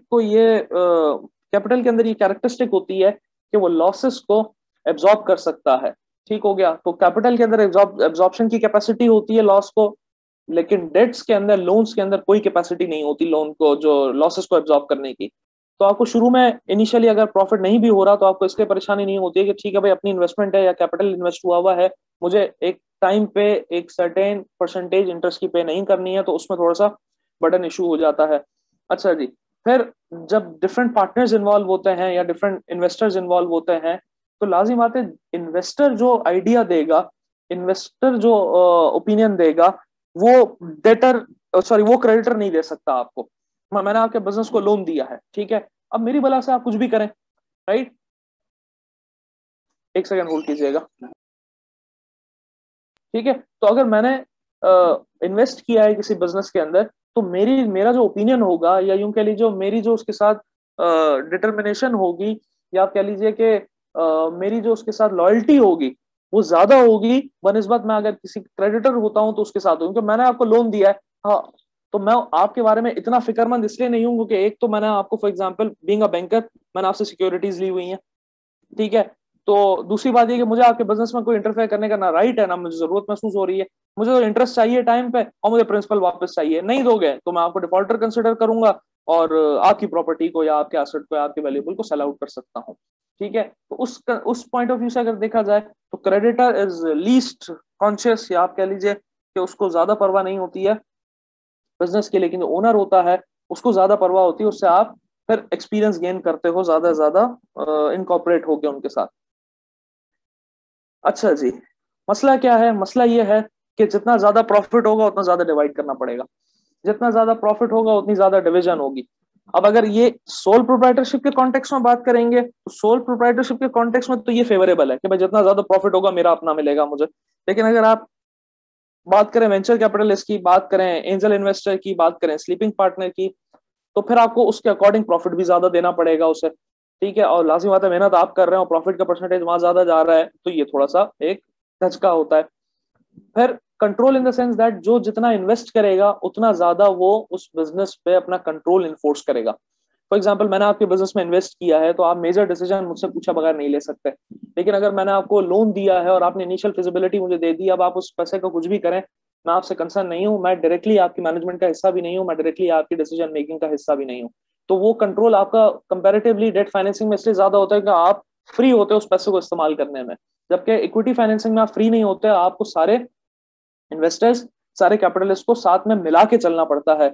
Speaker 1: कैपिटल के अंदर ये कैरेक्टरिस्टिक होती है कि वो लॉसेस को एब्जॉर्ब कर सकता है। ठीक हो गया, तो कैपिटल के अंदर एब्जॉर्प्शन की कैपेसिटी होती है लॉस को, लेकिन डेट्स के अंदर, लोन्स के अंदर कोई कैपेसिटी नहीं होती लोन को, जो लॉसेस को एब्जॉर्ब करने की। तो आपको शुरू में इनिशियली अगर प्रॉफिट नहीं भी हो रहा तो आपको इसके परेशानी नहीं होती है कि ठीक है भाई, अपनी इन्वेस्टमेंट है या कैपिटल इन्वेस्ट हुआ है, मुझे एक टाइम पे एक सर्टेन परसेंटेज इंटरेस्ट की पे नहीं करनी है, तो उसमें थोड़ा सा बर्डन इशू हो जाता है। अच्छा जी, फिर जब डिफरेंट पार्टनर्स इन्वॉल्व होते हैं या डिफरेंट इन्वेस्टर्स इन्वॉल्व होते हैं, तो लाजिम बात है इन्वेस्टर जो आइडिया देगा, इन्वेस्टर जो ओपिनियन देगा, वो वो क्रेडिटर नहीं दे सकता आपको। मैंने आपके बिजनेस को लोन दिया है, ठीक है, अब मेरी भला से आप कुछ भी करें, राइट? एक सेकंड होल्ड कीजिएगा। ठीक है, तो अगर मैंने इन्वेस्ट किया है किसी बिजनेस के अंदर, तो मेरा जो ओपिनियन होगा, या यूं कह लीजिए मेरी जो उसके साथ डिटर्मिनेशन होगी, या आप कह लीजिए कि मेरी जो उसके साथ लॉयल्टी होगी, वो ज्यादा होगी बनस्बत मैं अगर किसी क्रेडिटर होता हूं तो उसके साथ हूँ, क्योंकि मैंने आपको लोन दिया है। हाँ, तो मैं आपके बारे में इतना फिक्रमंद इसलिए नहीं हूँ क्योंकि एक तो मैंने आपको for example being a banker मैंने आपसे सिक्योरिटीज ली हुई हैं, ठीक है। तो दूसरी बात ये कि मुझे आपके बिजनेस में कोई इंटरफेयर करने का ना राइट है ना मुझे जरूरत महसूस हो रही है। मुझे तो इंटरेस्ट चाहिए टाइम पे और मुझे प्रिंसिपल वापस चाहिए, नहीं दोगे तो मैं आपको डिफॉल्टर कंसिडर करूंगा और आपकी प्रॉपर्टी को या आपके एसेट को या आपके वैल्यूबल को सेल आउट कर सकता हूँ, ठीक है। तो उस पॉइंट ऑफ व्यू से अगर देखा जाए तो क्रेडिटर इज लीस्ट कॉन्शियस, या आप कह लीजिए कि उसको ज्यादा परवाह नहीं होती है बिजनेस की, लेकिन जो ओनर होता है उसको ज्यादा परवाह होती है, उससे आप फिर एक्सपीरियंस गेन करते हो ज्यादा ज्यादा इनकॉर्पोरेट होके उनके साथ। अच्छा जी, मसला क्या है? मसला ये है कि जितना ज्यादा प्रॉफिट होगा उतना ज्यादा डिवाइड करना पड़ेगा, जितना ज्यादा प्रॉफिट होगा उतनी ज्यादा डिवीजन होगी। अब अगर ये सोल प्रोप्राइटरशिप के कॉन्टेक्स्ट में बात करेंगे तो सोल प्रोप्राइटरशिप के कॉन्टेक्स्ट में तो ये फेवरेबल है कि भाई जितना ज्यादा प्रॉफिट होगा मेरा अपना मिलेगा मुझे। लेकिन अगर आप बात करें वेंचर कैपिटलिस्ट की, बात करें एंजल इन्वेस्टर की, बात करें स्लीपिंग पार्टनर की, तो फिर आपको उसके अकॉर्डिंग प्रॉफिट भी ज्यादा देना पड़ेगा उसे, ठीक है। और लाजिम बात है मेहनत आप कर रहे हो, प्रॉफिट का परसेंटेज वहां ज्यादा जा रहा है, तो ये थोड़ा सा एक धचका होता है। फिर control in the sense that जो जितना इन्वेस्ट करेगा उतना ज्यादा वो उस बिजनेस पे अपना कंट्रोल इन्फोर्स करेगा। फॉर एग्जाम्पल मैंने आपके बिजनेस में इन्वेस्ट किया है तो आप मेजर डिसीजन मुझसे पूछा बगैर नहीं ले सकते, लेकिन अगर मैंने आपको लोन दिया है और आपने इनिशियल फिजिबिलिटी मुझे दे दी, अब आप उस पैसे का कुछ भी करें मैं आपसे कंसर्न नहीं हूं, मैं डायरेक्टली आपकी मैनेजमेंट का हिस्सा भी नहीं हूं, मैं डायरेक्टली आपकी डिसीजन मेकिंग का हिस्सा भी नहीं हूं। तो वो कंट्रोल आपका कंपेरेटिवली डेट फाइनेंसिंग में इसलिए ज्यादा होता है कि आप फ्री होते हो उस पैसे को इस्तेमाल करने में, जबकि इक्विटी फाइनेंसिंग में आप फ्री नहीं होते, आपको सारे इन्वेस्टर्स सारे कैपिटलिस्ट को साथ में मिला के चलना पड़ता है।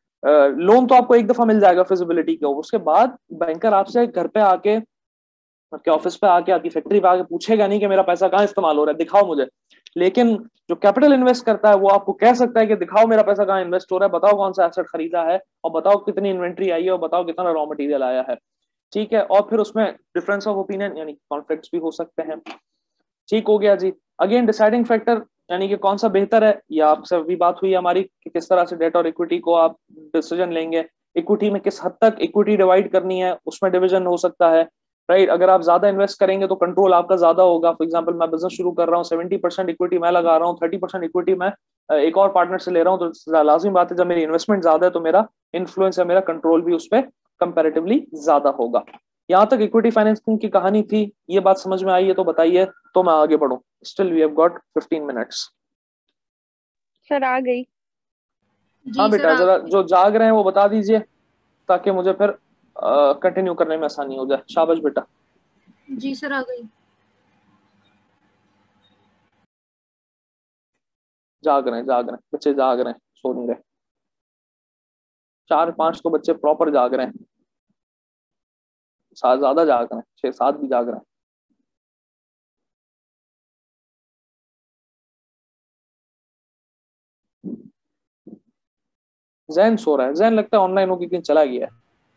Speaker 1: लोन तो आपको एक दफा मिल जाएगा फिजिबिलिटी के, उसके बाद बैंकर आपसे घर पे आके, आपके ऑफिस पे आके, आपकी फैक्ट्री पे आके पूछेगा नहीं कि मेरा पैसा कहाँ इस्तेमाल हो रहा है दिखाओ मुझे। लेकिन जो कैपिटल इन्वेस्ट करता है वो आपको कह सकता है कि दिखाओ मेरा पैसा कहाँ इन्वेस्ट हो रहा है, बताओ कौन सा एसेट खरीदा है और बताओ कितनी इन्वेंट्री आई है और बताओ कितना रॉ मटेरियल आया है, ठीक है। और फिर उसमें डिफरेंस ऑफ ओपिनियन यानी कॉन्फ्लिक्ट्स भी हो सकते हैं, ठीक हो गया जी। अगेन डिसाइडिंग फैक्टर यानी कि कौन सा बेहतर है, या आपसे अभी बात हुई हमारी कि किस तरह से डेट और इक्विटी को आप डिसीजन लेंगे, इक्विटी में किस हद तक इक्विटी डिवाइड करनी है उसमें डिवीजन हो सकता है, राइट। अगर आप ज्यादा इन्वेस्ट करेंगे तो कंट्रोल आपका ज्यादा होगा। फॉर एग्जाम्पल मैं बिजनेस शुरू कर रहा हूँ 70% इक्विटी मैं लगा रहा हूँ, 30% इक्विटी मैं एक और पार्टनर से ले रहा हूँ, तो लाजिम बात है जब मेरी इन्वेस्टमेंट ज्यादा है तो मेरा इन्फ्लुएंस या मेरा कंट्रोल भी उस पर कंपेरेटिवली ज्यादा होगा। यहाँ तक इक्विटी फाइनेंसिंग की कहानी थी, ये बात समझ में आई है तो बताइए तो मैं आगे बढ़ूं। Still we have got 15 minutes.
Speaker 3: Sir आ गई।
Speaker 1: हाँ
Speaker 4: जी सर
Speaker 1: बेटा,
Speaker 4: आप।
Speaker 1: जरा जो जाग रहे हैं वो बता दीजिए ताकि मुझे फिर कंटिन्यू करने में आसानी हो जाए। शाबाश बेटा।
Speaker 4: जी सर आ गई।
Speaker 1: जाग रहे हैं बच्चे, जाग रहे हैं, सो नहीं रहे। 4-5 तो बच्चे प्रॉपर जाग रहे हैं, 7 ज्यादा जाग रहे हैं, 6-7 भी जाग रहे हैं। जैन सो रहा है, जैन लगता है ऑनलाइन होगी कहीं चला गया है।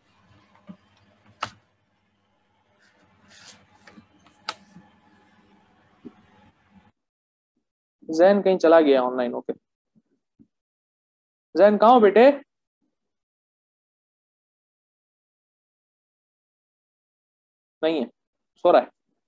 Speaker 1: जैन कहीं चला गया ऑनलाइन होके। जैन कहाँ हो बेटे? नहीं है, सो रहा है।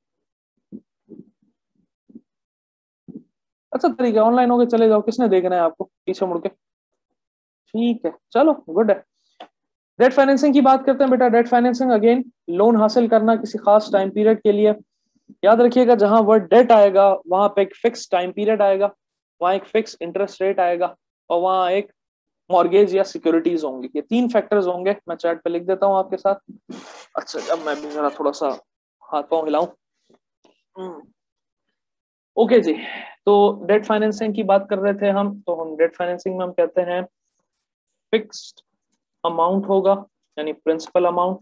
Speaker 1: अच्छा तरीका है, ऑनलाइन होके चले जाओ, किसने देखना है आपको पीछे मुड़ के। ठीक है चलो, गुड है। डेट फाइनेंसिंग की बात करते हैं बेटा। डेट फाइनेंसिंग अगेन लोन हासिल करना किसी खास टाइम पीरियड के लिए। याद रखिएगा जहां वर्ड डेट आएगा वहां पे एक फिक्स टाइम पीरियड आएगा, वहां एक फिक्स इंटरेस्ट रेट आएगा और वहां एक मॉर्गेज या सिक्योरिटीज होंगी। ये 3 फैक्टर्स होंगे, मैं चैट पे लिख देता हूं आपके साथ। अच्छा अब मैं भी जरा थोड़ा सा हाथ पांव हिलाऊं। ओके जी, तो डेट फाइनेंसिंग की बात कर रहे थे हम, तो हम डेट फाइनेंसिंग में हम कहते हैं फिक्स्ड अमाउंट होगा यानी प्रिंसिपल अमाउंट,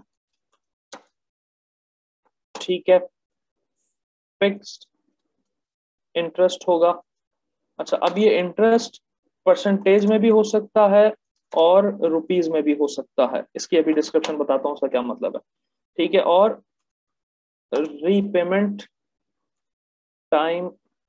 Speaker 1: ठीक है। फिक्स्ड इंटरेस्ट होगा। अच्छा अब ये इंटरेस्ट परसेंटेज में भी हो सकता है और रुपीज में भी हो सकता है, इसकी अभी डिस्क्रिप्शन बताता हूँ उसका क्या मतलब है, ठीक है। और repayment time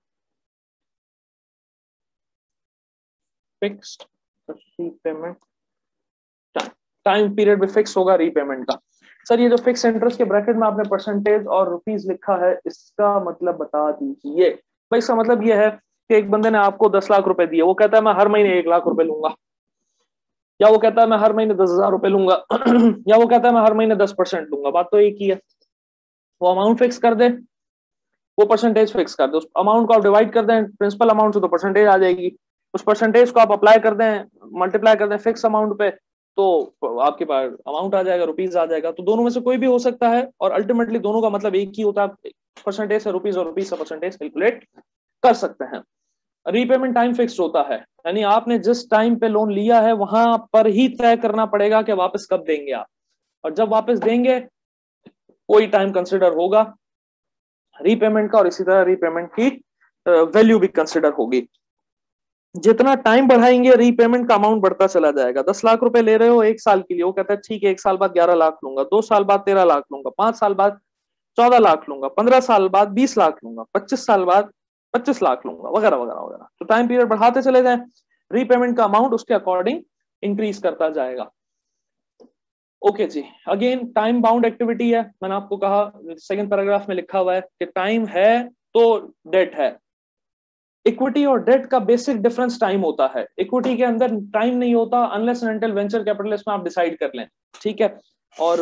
Speaker 1: fixed, repayment time period भी फिक्स होगा रीपेमेंट का। सर ये जो फिक्स इंटरेस्ट के ब्रैकेट में आपने परसेंटेज और रुपीस लिखा है, इसका मतलब बता दीजिए। भाई इसका मतलब ये है कि एक बंदे ने आपको 10 लाख रुपए दिए, वो कहता है मैं हर महीने 1 लाख रुपए लूंगा, या वो कहता है मैं हर महीने 10,000 रुपए लूंगा या वो कहता है मैं हर महीने 10% लूंगा। बात तो एक ही है। वो अमाउंट फिक्स कर दे, वो परसेंटेज फिक्स कर दे, उस अमाउंट को आप डिवाइड कर दें प्रिंसिपल अमाउंट से तो परसेंटेज आ जाएगी। उस परसेंटेज को आप अप्लाई कर दें, मल्टीप्लाई कर दें फिक्स अमाउंट पे, तो आपके पास अमाउंट आ जाएगा, रुपीज आ जाएगा। तो दोनों में से कोई भी हो सकता है और अल्टीमेटली दोनों का मतलब एक ही होता है, परसेंटेज से रुपीज और रुपीज से परसेंटेज कैलकुलेट कर सकते हैं। रीपेमेंट टाइम फिक्स होता है, यानी आपने जिस टाइम पे लोन लिया है वहां पर ही तय करना पड़ेगा कि वापस कब देंगे आप, और जब वापस देंगे कोई टाइम कंसिडर होगा रीपेमेंट का, और इसी तरह रीपेमेंट की वैल्यू भी कंसिडर होगी। जितना टाइम बढ़ाएंगे रीपेमेंट का अमाउंट बढ़ता चला जाएगा। 10 लाख रुपए ले रहे हो 1 साल के लिए, वो कहता है ठीक है 1 साल बाद 11 लाख लूंगा, 2 साल बाद 13 लाख लूंगा, 5 साल बाद 14 लाख लूंगा, 15 साल बाद 20 लाख लूंगा, 25 साल बाद 25 लाख लूंगा, वगैरह वगैरह वगैरह। तो टाइम पीरियड बढ़ाते चले जाए, रीपेमेंट का अमाउंट उसके अकॉर्डिंग इंक्रीज करता जाएगा। ओके जी, अगेन टाइम बाउंड एक्टिविटी है, मैंने आपको कहा सेकंड पैराग्राफ में लिखा हुआ है कि टाइम है तो डेट है। इक्विटी और डेट का बेसिक डिफरेंस टाइम होता है। इक्विटी के अंदर टाइम नहीं होता unless and until venture capitalist में आप डिसाइड कर लें, ठीक है। और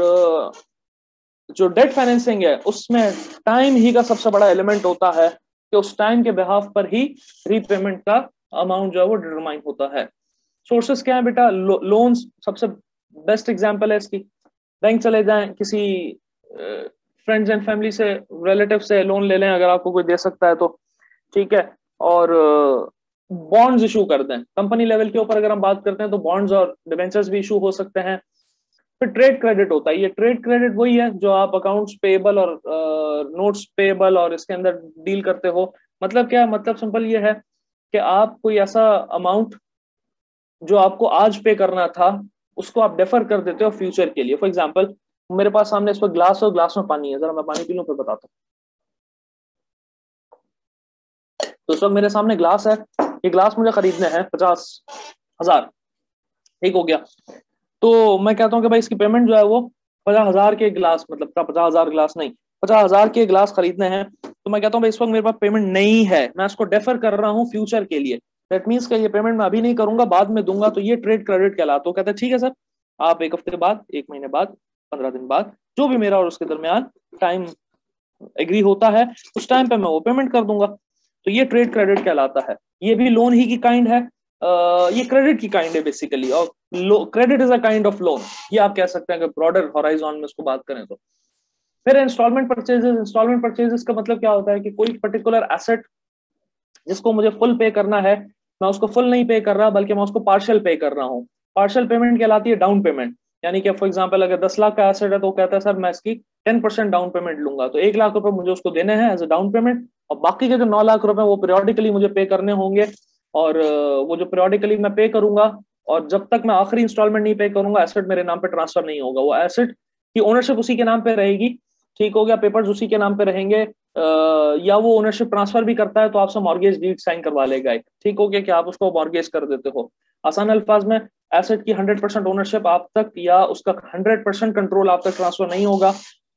Speaker 1: जो डेट फाइनेंसिंग है उसमें टाइम ही का सबसे बड़ा एलिमेंट होता है कि उस टाइम के बिहाफ पर ही रीपेमेंट का अमाउंट जो है वो डिटरमाइन होता है। सोर्सेस क्या है बेटा? लोन्स सबसे बेस्ट एग्जांपल है इसकी। बैंक चले जाएं, किसी फ्रेंड्स एंड फैमिली से, रिलेटिव से लोन ले लें अगर आपको कोई दे सकता है तो, ठीक है। और बॉन्ड्स इशू कर दें। कंपनी लेवल के ऊपर अगर हम बात करते हैं तो बॉन्ड्स और डिबेंचर्स भी इशू हो सकते हैं। फिर ट्रेड क्रेडिट होता है। ये ट्रेड क्रेडिट वही है जो आप अकाउंट्स पेएबल और नोट्स पेएबल और इसके अंदर डील करते हो। मतलब क्या? मतलब सिंपल ये है कि आप कोई ऐसा अमाउंट जो आपको आज पे करना था उसको आप डेफर कर देते हो फ्यूचर के लिए। फॉर एग्जांपल मेरे पास सामने इस पर ग्लास और ग्लास में पानी है, जरा मैं पानी पी लूं फिर बताता हूँ। तो इस वक्त मेरे सामने ग्लास है, ये ग्लास मुझे खरीदने हैं 50,000, ठीक हो गया। तो मैं कहता हूँ कि भाई इसकी पेमेंट जो है वो 50,000 के ग्लास, मतलब 50,000 ग्लास नहीं, 50,000 के ग्लास खरीदने हैं। तो मैं कहता हूँ भाई इस वक्त मेरे पास पेमेंट नहीं है, मैं इसको डेफर कर रहा हूँ फ्यूचर के लिए। दैट मीन्स कि ये पेमेंट मैं अभी नहीं करूंगा, बाद में दूंगा। तो ये ट्रेड क्रेडिट कहलाता है। तो कहते हैं ठीक है सर, आप 1 हफ्ते बाद, 1 महीने बाद, 15 दिन बाद, जो भी मेरा और उसके दरमियान टाइम एग्री होता है उस टाइम पे मैं वो पेमेंट कर दूंगा। तो ये ट्रेड क्रेडिट कहलाता है। ये भी लोन ही की काइंड है, ये क्रेडिट की काइंड है बेसिकली। और credit is a kind of loan, ये आप कह सकते हैं कि ब्रॉडर हॉराइजन में इसको बात करें तो। फिर इंस्टॉलमेंट परचेजेस। इंस्टॉलमेंट परचेजेस का मतलब क्या होता है कि कोई पर्टिकुलर एसेट जिसको मुझे फुल पे करना है, मैं उसको फुल नहीं पे कर रहा बल्कि मैं उसको पार्शियल पे कर रहा हूँ। पार्शियल पेमेंट कहलाती है डाउन पेमेंट। यानी कि फॉर एग्जांपल अगर 10 लाख का एसेट है तो कहता है सर मैं इसकी 10% डाउन पेमेंट लूंगा, तो 1 लाख रुपए मुझे उसको देने हैं एज अ डाउन पेमेंट, और बाकी के जो 9 लाख रुपए वो पीरियोडिकली मुझे पे करने होंगे। और वो जो पीरियोडिकली मैं पे करूंगा, और जब तक मैं आखिरी इंस्टॉलमेंट नहीं पे करूंगा एसेट मेरे नाम पे ट्रांसफर नहीं होगा। वो एसेट की ओनरशिप उसी के नाम पे रहेगी, ठीक हो गया, पेपर्स उसी के नाम पे रहेंगे। या वो ओनरशिप ट्रांसफर भी करता है तो आपसे मॉर्गेज डीड साइन करवा लेगा, ठीक हो गया, कि आप उसको मॉर्गेज कर देते हो। आसान अल्फाज में एसेट की 100% ओनरशिप आप तक या उसका 100% कंट्रोल आप तक ट्रांसफर नहीं होगा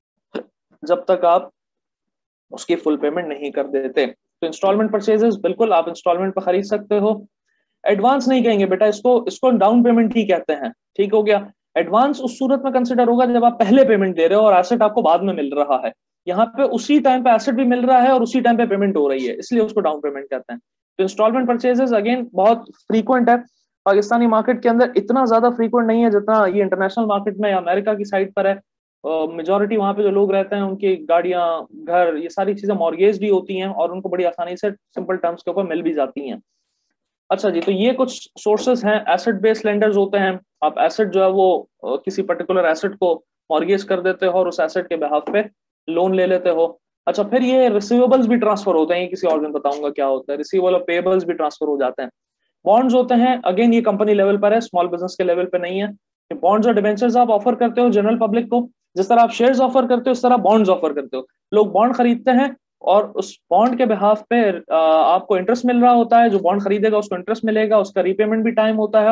Speaker 1: जब तक आप उसकी फुल पेमेंट नहीं कर देते। तो इंस्टॉलमेंट परचेजेस बिल्कुल आप इंस्टॉलमेंट पर खरीद सकते हो। एडवांस नहीं कहेंगे बेटा, इसको डाउन पेमेंट ही कहते हैं, ठीक हो गया। एडवांस उस सूरत में कंसिडर होगा जब आप पहले पेमेंट दे रहे हो और एसेट आपको बाद में मिल रहा है। यहाँ पे उसी टाइम पे एसेट भी मिल रहा है और उसी टाइम पे पेमेंट हो रही है, इसलिए उसको डाउन पेमेंट कहते हैं। तो इंस्टॉलमेंट परचेजेस अगेन बहुत फ्रीक्वेंट है। पाकिस्तानी मार्केट के अंदर इतना ज्यादा फ्रीक्वेंट नहीं है जितना ये इंटरनेशनल मार्केट में या अमेरिका की साइड पर है। मेजोरिटी वहां पे जो लोग रहते हैं उनकी गाड़ियां, घर, ये सारी चीजें मॉर्गेज भी होती हैं और उनको बड़ी आसानी से सिंपल टर्म्स के ऊपर मिल भी जाती हैं। अच्छा जी, तो ये कुछ सोर्सेस हैं। एसेट बेस्ड लेंडर्स होते हैं। आप एसेट जो है वो किसी पर्टिकुलर एसेट को मॉर्गेज कर देते हो और उस एसेट के बिहाफ पे लोन ले लेते हो। अच्छा, फिर ये रिसीवेबल्स भी ट्रांसफर होते हैं, ये किसी और दिन बताऊंगा क्या होता है। रिसीवेबल और पेएबल्स भी ट्रांसफर हो जाते हैं। बॉन्ड्स होते हैं, अगेन ये कंपनी लेवल पर है, स्मॉल बिजनेस के लेवल पे नहीं है। बॉन्ड्स और डिबेंचर्स आप ऑफर करते हो जनरल पब्लिक को, जिस तरह आप शेयर्स ऑफर करते हो उस तरह बॉन्ड्स ऑफर करते हो। लोग बॉन्ड खरीदते हैं और उस बॉन्ड के बिहाफ पे आपको इंटरेस्ट मिल रहा होता है। जो बॉन्ड खरीदेगा उसको इंटरेस्ट मिलेगा, उसका रीपेमेंट भी टाइम होता है और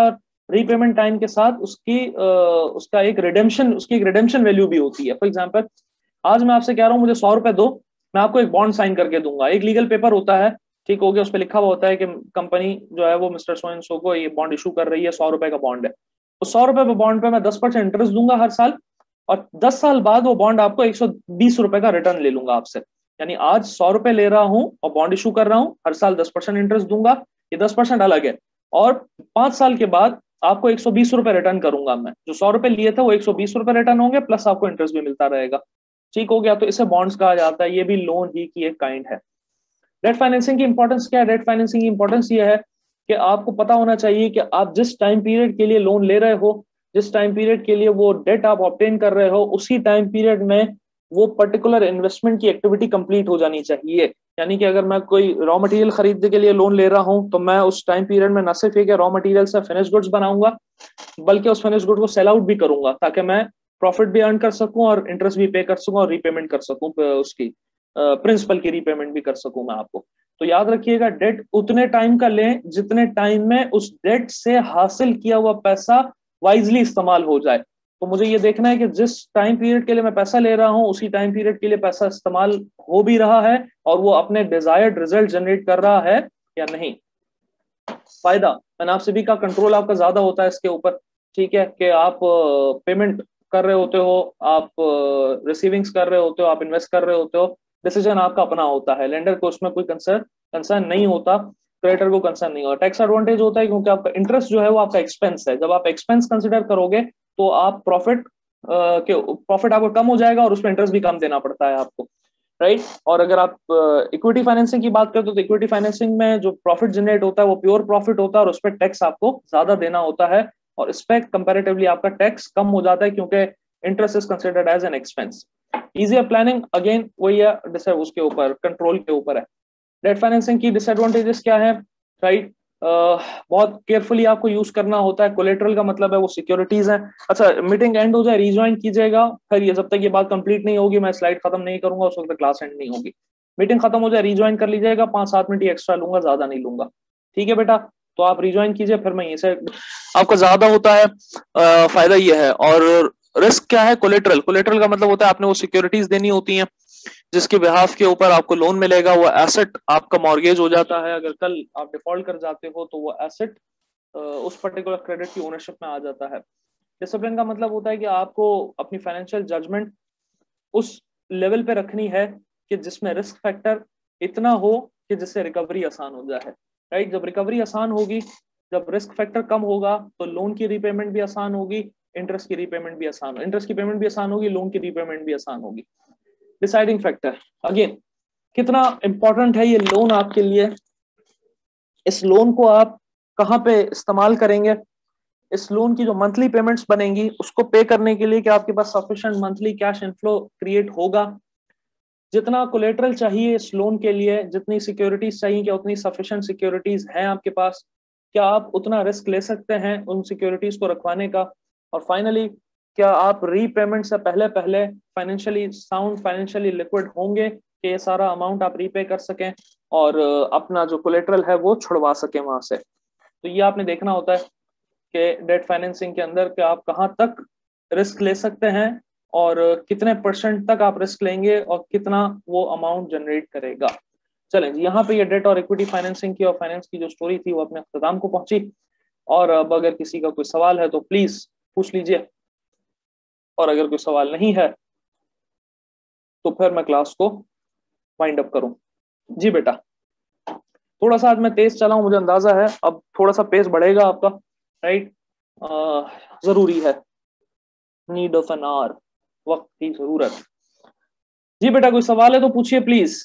Speaker 1: रीपेमेंट टाइम के साथ उसका एक रिडेम्पशन वैल्यू भी होती है। फॉर एग्जाम्पल, आज मैं आपसे कह रहा हूँ मुझे 100 रुपए दो, मैं आपको एक बॉन्ड साइन करके दूंगा, एक लीगल पेपर होता है, ठीक हो गया, उस पर लिखा हुआ होता है कि कंपनी जो है वो मिस्टर सो एंड सो को ये बॉन्ड इशू कर रही है, 100 रुपए का बॉन्ड है, तो 100 रुपए पे बॉन्ड पे मैं 10% इंटरेस्ट दूंगा हर साल, और 10 साल बाद वो बॉन्ड आपको 120 रुपए का रिटर्न ले लूंगा आपसे। यानी आज 100 रुपए ले रहा हूं और बॉन्ड इशू कर रहा हूं, हर साल 10% इंटरेस्ट दूंगा, ये 10% अलग है, और 5 साल के बाद आपको 120 रुपए रिटर्न करूंगा मैं, जो 100 रुपए लिए थे वो 120 रुपए रिटर्न होंगे, प्लस आपको इंटरेस्ट भी मिलता रहेगा, ठीक हो गया। तो इसे बॉन्ड्स कहा जाता है, ये भी लोन ही की एक काइंड है। डेट फाइनेंसिंग की इंपॉर्टेंस क्या है? डेट फाइनेंसिंग की इंपॉर्टेंस ये है कि आपको पता होना चाहिए कि आप जिस टाइम पीरियड के लिए लोन ले रहे हो, जिस टाइम पीरियड के लिए वो डेट आप ऑब्टेन कर रहे हो, उसी टाइम पीरियड में वो पर्टिकुलर इन्वेस्टमेंट की एक्टिविटी कंप्लीट हो जानी चाहिए। यानी कि अगर मैं कोई रॉ मटेरियल खरीदने के लिए लोन ले रहा हूं, तो मैं उस टाइम पीरियड में न सिर्फ एक रॉ मटेरियल से फिनिश गुड्स बनाऊंगा, बल्कि उस फिनिश गुड को सेल आउट भी करूंगा, ताकि मैं प्रॉफिट भी अर्न कर सकूं और इंटरेस्ट भी पे कर सकूं और रीपेमेंट कर सकूं, उसकी प्रिंसिपल की रीपेमेंट भी कर सकूं मैं आपको। तो याद रखिएगा, डेट उतने टाइम का लें जितने टाइम में उस डेट से हासिल किया हुआ पैसा वाइजली इस्तेमाल हो जाए। तो मुझे ये देखना है कि जिस टाइम पीरियड के लिए मैं पैसा ले रहा हूं, उसी टाइम पीरियड के लिए पैसा इस्तेमाल हो भी रहा है और वो अपने डिजायर्ड रिजल्ट जनरेट कर रहा है या नहीं। फायदा, मैंने आपसे भी कहा, कंट्रोल आपका ज्यादा होता है इसके ऊपर, ठीक है, कि आप पेमेंट कर रहे होते हो, आप रिसीविंग्स कर रहे होते हो, आप इन्वेस्ट कर रहे होते हो, डिसीजन आपका अपना होता है, लेंडर को उसमें कोई कंसर्न नहीं होता, क्रेडिटर को कंसर्न नहीं होता। टैक्स एडवांटेज होता है क्योंकि आपका इंटरेस्ट जो है वो आपका एक्सपेंस है, जब आप एक्सपेंस कंसिडर करोगे तो आप प्रॉफिट आपको कम हो जाएगा और उसमें इंटरेस्ट भी कम देना पड़ता है आपको, राइट। और अगर आप इक्विटी फाइनेंसिंग की बात करते हो तो इक्विटी फाइनेंसिंग में जो प्रॉफिट जनरेट होता है वो प्योर प्रॉफिट होता है और उस पर टैक्स आपको ज्यादा देना होता है, और इस पर कंपेरेटिवली आपका टैक्स कम हो जाता है क्योंकि interest is considered as an expense. Easier planning, again वही है, उसके ऊपर कंट्रोल के ऊपर है। डेट फाइनेंसिंग की डिसएडवांटेजेस क्या है, राइट? बहुत केयरफुली आपको यूज करना होता है। कोलेटरल का मतलब है वो सिक्योरिटीज हैं। अच्छा, मीटिंग एंड हो जाए, रिज्वाइन कीजिएगा, फिर ये जब तक ये बात कंप्लीट नहीं होगी मैं स्लाइड खत्म नहीं करूंगा उस वक्त क्लास एंड नहीं होगी। मीटिंग खत्म हो जाए रिज्वाइन कर लीजिएगा, 5-7 मिनट ही एक्स्ट्रा लूंगा, ज्यादा नहीं लूंगा, ठीक है बेटा? तो आप रिज्वाइन कीजिए, फिर मैं ये से आपका ज्यादा होता है, फायदा ये है। और रिस्क क्या है? कोलेटरल का मतलब होता है आपने वो सिक्योरिटीज देनी होती हैं जिसके बिहाफ के ऊपर आपको लोन मिलेगा, वो एसेट आपका मॉर्गेज हो जाता है, अगर कल आप डिफॉल्ट कर जाते हो तो वो एसेट उस पर्टिकुलर क्रेडिट की ओनरशिप में आ जाता है। डिसिप्लिन का मतलब होता है कि आपको अपनी फाइनेंशियल जजमेंट उस लेवल पे रखनी है कि जिसमें रिस्क फैक्टर इतना हो कि जिससे रिकवरी आसान हो जाए, राइट। जब रिकवरी आसान होगी, जब रिस्क फैक्टर कम होगा, तो लोन की रीपेमेंट भी आसान होगी, इंटरेस्ट की रीपेमेंट भी आसान होगी, इंटरेस्ट की पेमेंट भी आसान होगी, लोन की रीपेमेंट भी आसान होगी। डिसाइडिंग फैक्टर, अगेन कितना इंपॉर्टेंट है ये लोन आपके लिए, इस लोन को आप कहाँ पे इस्तेमाल करेंगे, इस लोन की जो मंथली पेमेंट्स बनेंगी उसको पे करने के लिए कि आपके पास sufficient monthly cash inflow create होगा, जितना कोलेटरल चाहिए इस लोन के लिए, जितनी सिक्योरिटीज चाहिए, क्या उतनी सफिशिएंट सिक्योरिटीज हैं आपके पास, क्या आप उतना रिस्क ले सकते हैं उन सिक्योरिटीज को रखवाने का, और फाइनली क्या आप रीपेमेंट से पहले पहले फाइनेंशियली साउंड, फाइनेंशियली लिक्विड होंगे कि ये सारा अमाउंट आप रीपे कर सकें और अपना जो कोलेटरल है वो छुड़वा सकें वहां से। तो ये आपने देखना होता है कि डेट फाइनेंसिंग के अंदर कि आप कहाँ तक रिस्क ले सकते हैं और कितने % तक आप रिस्क लेंगे और कितना वो अमाउंट जनरेट करेगा। चलें जी, यहाँ पे ये डेट और इक्विटी फाइनेंसिंग की और फाइनेंस की जो स्टोरी थी वो अपने अख्ताम को पहुंची, और अब अगर किसी का कोई सवाल है तो प्लीज पूछ लीजिए, और अगर कोई सवाल नहीं है तो फिर मैं क्लास को वाइंड अप करूं। जी बेटा, थोड़ा सा आज मैं तेज चला हूं, मुझे अंदाजा है, अब थोड़ा सा पेस बढ़ेगा आपका, राइट? जरूरी है, नीड ऑफ एन आवर, वक्त की जरूरत। जी बेटा, कोई सवाल है तो पूछिए प्लीज।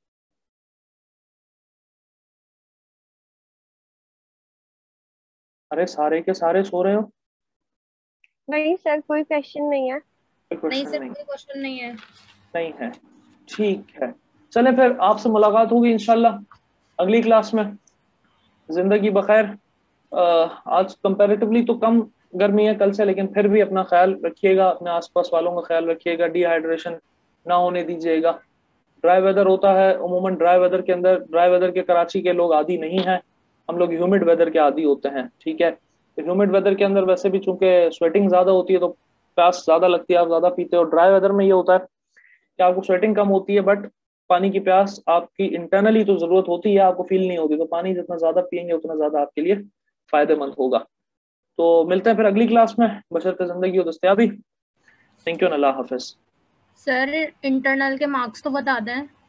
Speaker 1: अरे सारे के सारे सो रहे हो?
Speaker 3: नहीं सर, कोई क्वेश्चन नहीं है।
Speaker 4: नहीं सर, कोई क्वेश्चन नहीं है।
Speaker 1: नहीं है, ठीक है। चलें फिर, आपसे मुलाकात होगी इंशाल्लाह अगली क्लास में। जिंदगी बखैर। आज कंपैरेटिवली तो कम गर्मी है कल से, लेकिन फिर भी अपना ख्याल रखिएगा, अपने आसपास वालों का ख्याल रखिएगा, डिहाइड्रेशन ना होने दीजिएगा। ड्राई वेदर होता है उमूमन, ड्राई वेदर के अंदर, ड्राई वेदर के कराची के लोग आदी नहीं हैं, हम लोग ह्यूमिड वेदर के आदी होते हैं, ठीक है? ह्यूमिड वेदर के अंदर वैसे भी चूंकि स्वेटिंग ज्यादा होती है तो प्यास ज्यादा लगती है, आप ज्यादा पीते हो। ड्राई वेदर में ये होता है कि आपको स्वेटिंग कम होती है बट पानी की प्यास आपकी इंटरनली तो जरूरत होती है, आपको फील नहीं होती। तो पानी जितना ज्यादा पियेंगे उतना ज्यादा आपके लिए फायदेमंद होगा। तो मिलते हैं फिर अगली क्लास में, बशर्ते जिंदगी और दस्तयाबी। थैंक यू, अल्लाह हाफिज।
Speaker 4: सर इंटरनल के मार्क्स तो बता दें।